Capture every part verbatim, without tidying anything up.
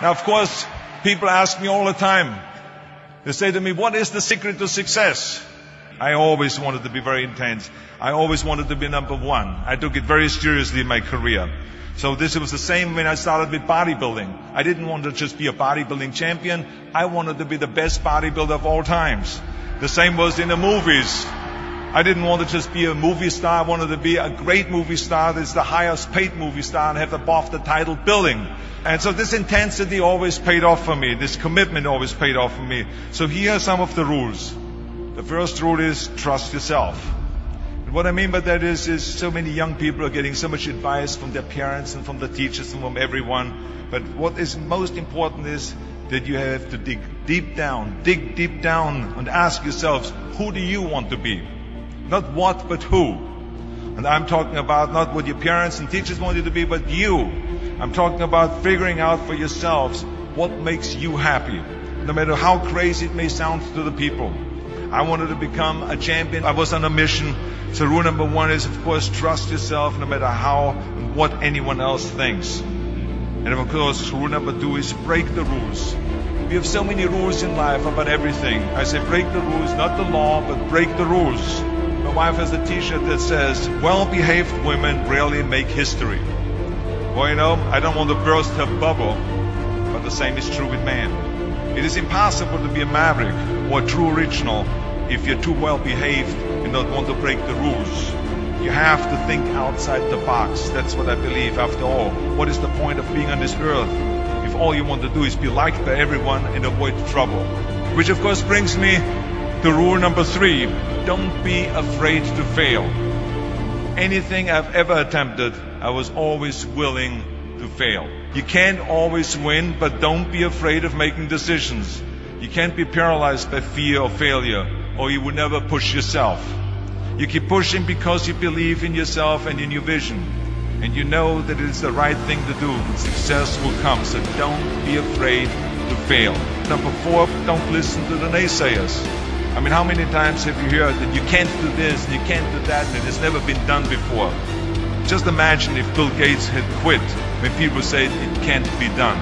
Now, of course, people ask me all the time. They say to me, what is the secret to success? I always wanted to be very intense. I always wanted to be number one. I took it very seriously in my career. So this was the same when I started with bodybuilding. I didn't want to just be a bodybuilding champion. I wanted to be the best bodybuilder of all times. The same was in the movies. I didn't want to just be a movie star. I wanted to be a great movie star that's the highest paid movie star and have above the title billing. And so this intensity always paid off for me. This commitment always paid off for me. So here are some of the rules. The first rule is trust yourself. And what I mean by that is, is so many young people are getting so much advice from their parents and from the teachers and from everyone. But what is most important is that you have to dig deep down, dig deep down and ask yourselves, who do you want to be? Not what, but who. And I'm talking about not what your parents and teachers want you to be, but you. I'm talking about figuring out for yourselves what makes you happy, no matter how crazy it may sound to the people. I wanted to become a champion. I was on a mission. So rule number one is, of course, trust yourself no matter how and what anyone else thinks. And of course, rule number two is break the rules. We have so many rules in life about everything. I say break the rules, not the law, but break the rules. My wife has a t-shirt that says, well-behaved women rarely make history. Well, you know, I don't want to burst her bubble, but the same is true with man. It is impossible to be a maverick or a true original if you're too well-behaved and don't want to break the rules. You have to think outside the box. That's what I believe after all. What is the point of being on this earth if all you want to do is be liked by everyone and avoid trouble? Which of course brings me to rule number three. Don't be afraid to fail. Anything I've ever attempted, I was always willing to fail. You can't always win, but don't be afraid of making decisions. You can't be paralyzed by fear of failure, or you would never push yourself. You keep pushing because you believe in yourself and in your vision. And you know that it is the right thing to do. Success will come, so don't be afraid to fail. Number four, don't listen to the naysayers. I mean, how many times have you heard that you can't do this, and you can't do that, and it's never been done before? Just imagine if Bill Gates had quit when people say it can't be done.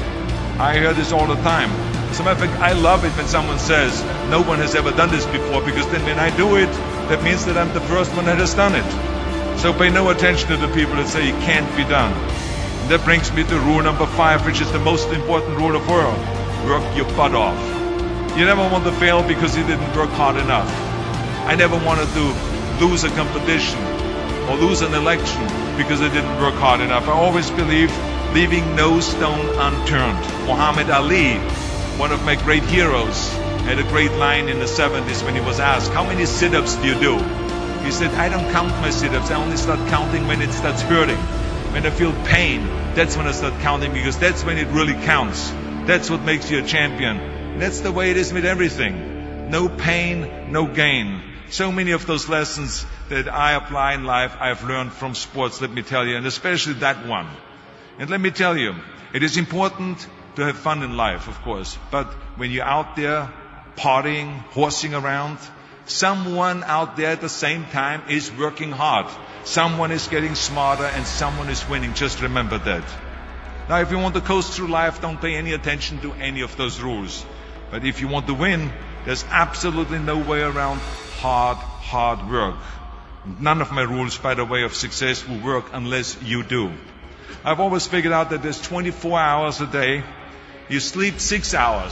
I hear this all the time. As a matter of fact, I love it when someone says, no one has ever done this before, because then when I do it, that means that I'm the first one that has done it. So pay no attention to the people that say it can't be done. And that brings me to rule number five, which is the most important rule of all. Work your butt off. You never want to fail because you didn't work hard enough. I never wanted to lose a competition or lose an election because I didn't work hard enough. I always believed leaving no stone unturned. Muhammad Ali, one of my great heroes, had a great line in the seventies when he was asked, how many sit-ups do you do? He said, I don't count my sit-ups. I only start counting when it starts hurting. When I feel pain, that's when I start counting, because that's when it really counts. That's what makes you a champion. And that's the way it is with everything. No pain, no gain. So many of those lessons that I apply in life, I've learned from sports, let me tell you, and especially that one. And let me tell you, it is important to have fun in life, of course, but when you're out there partying, horsing around, someone out there at the same time is working hard. Someone is getting smarter and someone is winning. Just remember that. Now, if you want to coast through life, don't pay any attention to any of those rules. But if you want to win, there's absolutely no way around hard, hard work. None of my rules, by the way, of success will work unless you do. I've always figured out that there's twenty-four hours a day. You sleep six hours,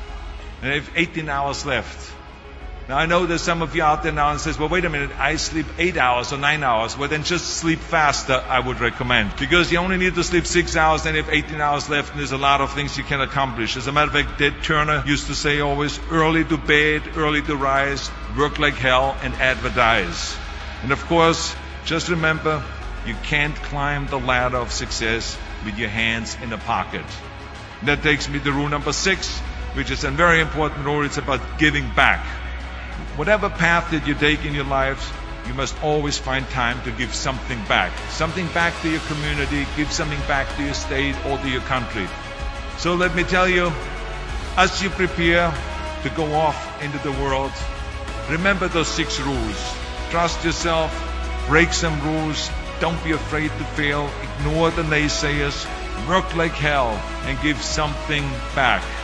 and you have eighteen hours left. Now, I know there's some of you out there now and says, well, wait a minute, I sleep eight hours or nine hours. Well, then just sleep faster, I would recommend. Because you only need to sleep six hours, then you have eighteen hours left, and there's a lot of things you can accomplish. As a matter of fact, Ted Turner used to say always, early to bed, early to rise, work like hell, and advertise. And of course, just remember, you can't climb the ladder of success with your hands in a pocket. And that takes me to rule number six, which is a very important rule. It's about giving back. Whatever path that you take in your lives, you must always find time to give something back. Something back to your community, give something back to your state or to your country. So let me tell you, as you prepare to go off into the world, remember those six rules. Trust yourself, break some rules, don't be afraid to fail, ignore the naysayers, work like hell, and give something back.